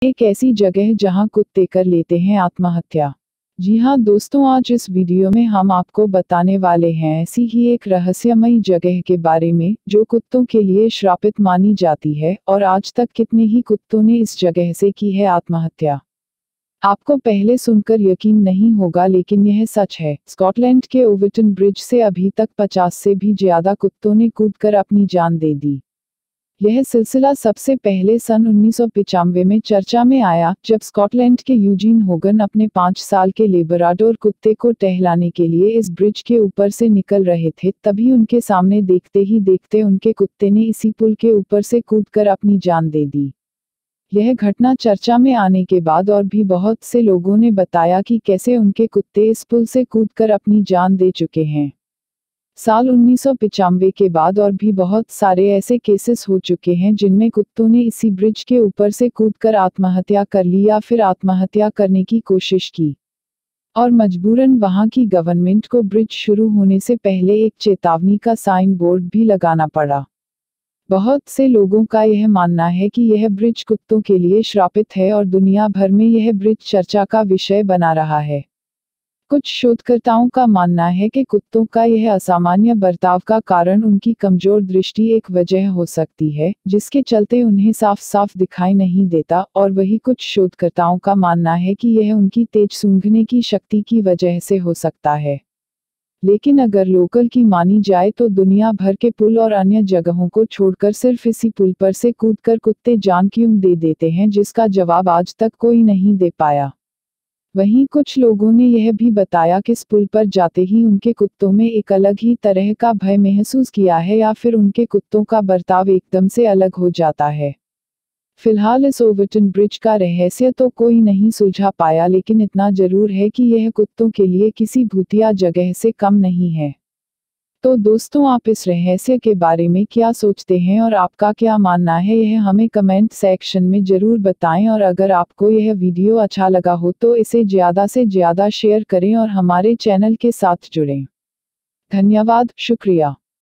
एक ऐसी जगह जहां कुत्ते कर लेते हैं आत्महत्या। जी हाँ दोस्तों, आज इस वीडियो में हम आपको बताने वाले हैं ऐसी ही एक रहस्यमयी जगह के बारे में जो कुत्तों के लिए श्रापित मानी जाती है और आज तक कितने ही कुत्तों ने इस जगह से की है आत्महत्या। आपको पहले सुनकर यकीन नहीं होगा लेकिन यह सच है। स्कॉटलैंड के ओवरटन ब्रिज से अभी तक 50 से भी ज्यादा कुत्तों ने कूदकर अपनी जान दे दी। यह सिलसिला सबसे पहले सन 1995 में चर्चा में आया, जब स्कॉटलैंड के यूजीन होगन अपने 5 साल के लेब्राडोर कुत्ते को टहलाने के लिए इस ब्रिज के ऊपर से निकल रहे थे। तभी उनके सामने देखते ही देखते उनके कुत्ते ने इसी पुल के ऊपर से कूदकर अपनी जान दे दी। यह घटना चर्चा में आने के बाद और भी बहुत से लोगों ने बताया कि कैसे उनके कुत्ते इस पुल से कूदकर अपनी जान दे चुके हैं। साल 1995 के बाद और भी बहुत सारे ऐसे केसेस हो चुके हैं जिनमें कुत्तों ने इसी ब्रिज के ऊपर से कूदकर आत्महत्या कर ली या फिर आत्महत्या करने की कोशिश की और मजबूरन वहां की गवर्नमेंट को ब्रिज शुरू होने से पहले एक चेतावनी का साइन बोर्ड भी लगाना पड़ा। बहुत से लोगों का यह मानना है कि यह ब्रिज कुत्तों के लिए श्रापित है और दुनिया भर में यह ब्रिज चर्चा का विषय बना रहा है। कुछ शोधकर्ताओं का मानना है कि कुत्तों का यह असामान्य बर्ताव का कारण उनकी कमजोर दृष्टि एक वजह हो सकती है, जिसके चलते उन्हें साफ साफ दिखाई नहीं देता, और वही कुछ शोधकर्ताओं का मानना है कि यह उनकी तेज सूंघने की शक्ति की वजह से हो सकता है। लेकिन अगर लोकल की मानी जाए तो दुनिया भर के पुल और अन्य जगहों को छोड़कर सिर्फ इसी पुल पर से कूदकर कुत्ते जान क्यों दे देते हैं, जिसका जवाब आज तक कोई नहीं दे पाया। वहीं कुछ लोगों ने यह भी बताया कि इस पुल पर जाते ही उनके कुत्तों में एक अलग ही तरह का भय महसूस किया है या फिर उनके कुत्तों का बर्ताव एकदम से अलग हो जाता है। फिलहाल इस ओवरटन ब्रिज का रहस्य तो कोई नहीं सुलझा पाया, लेकिन इतना जरूर है कि यह कुत्तों के लिए किसी भूतिया जगह से कम नहीं है। तो दोस्तों, आप इस रहस्य के बारे में क्या सोचते हैं और आपका क्या मानना है, यह हमें कमेंट सेक्शन में जरूर बताएं। और अगर आपको यह वीडियो अच्छा लगा हो तो इसे ज़्यादा से ज़्यादा शेयर करें और हमारे चैनल के साथ जुड़ें। धन्यवाद, शुक्रिया।